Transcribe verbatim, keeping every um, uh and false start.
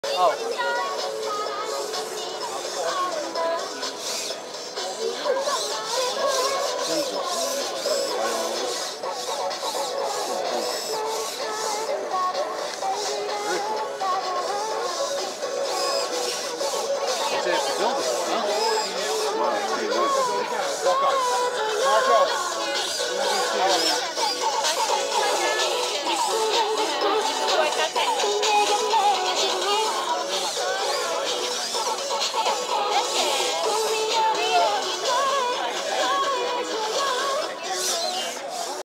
Oh. Very cool. That's it for building, huh?